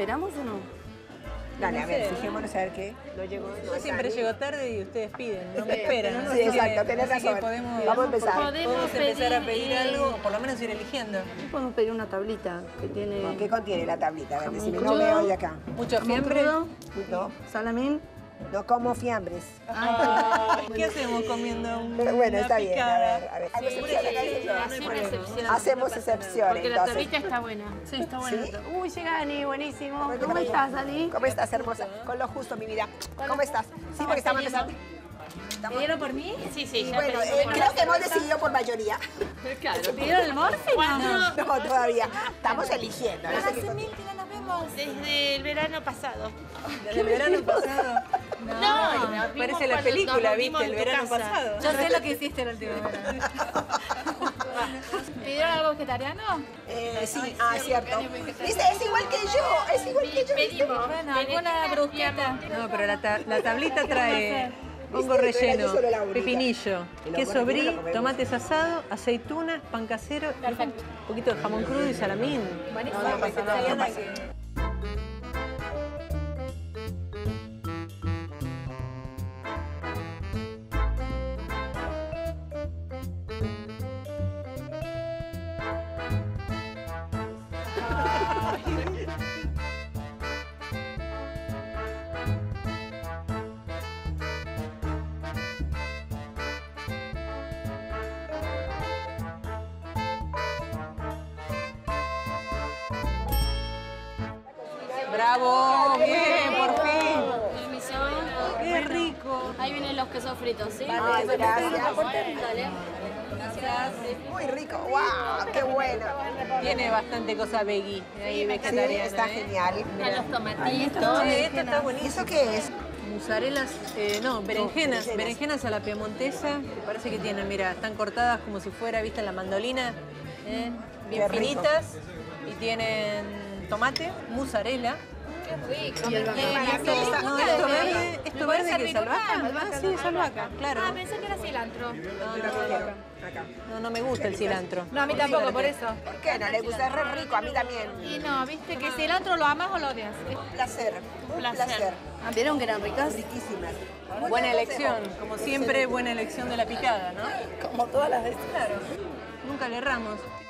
¿Esperamos o no? Dale, No a ver, sé. fijémonos a ver qué. No llegó. Yo siempre llego tarde y ustedes piden, no me esperan. Sí, exacto, tenés así que razón. podemos, Vamos a empezar. podemos empezar a pedir algo, o por lo menos ir eligiendo. Podemos pedir una tablita que tiene ¿Qué contiene la tablita? A ver, jamón decime, no crudo, veo de acá. ¿Mucho jamón fiambre? crudo, No, salamín. no como fiambres. ¿Qué hacemos comiendo Bueno, está bien, picada? a ver. Sí, hace una excepción. Hacemos excepción, Porque la entonces. tablita está buena. Sí, está bueno. ¿Sí? Uy, llega Ani, buenísimo. Bueno, ¿Cómo estás, Ani? ¿Cómo estás, hermosa? Con lo justo, mi vida. ¿Cómo estás? Sí, porque estamos empezando. ¿Pidieron por mí? Sí, sí, Y ya bueno, pedimos. creo que hemos decidido por mayoría. Claro. ¿Pidieron el morfe? No, todavía. Estamos eligiendo. No sé qué Hace mil que no nos vemos. Desde el verano pasado. ¿Desde el verano pasado? No, nos vimos parece la cuando película, nos ¿viste? vimos El en tu verano casa. pasado. Yo sé lo que hiciste el último verano. ¿Pidieron algo vegetariano? Sí, cierto. ¿Viste? Es igual que yo. Es igual que yo. Pedimos. Bueno, alguna brusqueta. No, pero la tablita trae hongo ¿Viste? relleno, Era solo la única. pepinillo, El hongo queso relleno brie, lo comemos. tomates asados, aceitunas, pan casero, y un poquito de jamón crudo y salamín. Buenísimo. No, no pasa nada, no pasa ¡Bravo! ¡Bien, por fin! Permisión. ¡Qué rico! Ahí vienen los quesos fritos, ¿sí? Ay, gracias. Dale. Muy rico. ¡Wow! ¡Qué bueno! Tiene bastante cosa veggie, ahí Sí, vegetariana. está ¿eh? genial. A los tomatitos. Sí, esto está ¿Y buenísimo. eso qué es? Mozarelas, no, berenjenas, berenjenas. berenjenas a la piemontesa, que parece que tienen, mira, están cortadas como si fuera, viste, la mandolina, bien Qué rico. finitas, y tienen tomate, mozzarella. Qué rico. Y el bacon. No, esto verde, ¿Me puede que es servir albahaca. una? Ah, sí, es albahaca, claro. Ah, pensé que era cilantro. No me gusta el cilantro. No, a mí tampoco, por eso. ¿Por qué no le gusta? Es re rico, a mí también. Y no, viste que cilantro lo amas o lo odias. Un placer. Un placer. placer. Ah, ¿vieron que eran ricas? Riquísimas. Buena elección, como siempre, buena elección de la picada, ¿no? Como todas las veces. Claro, nunca le erramos.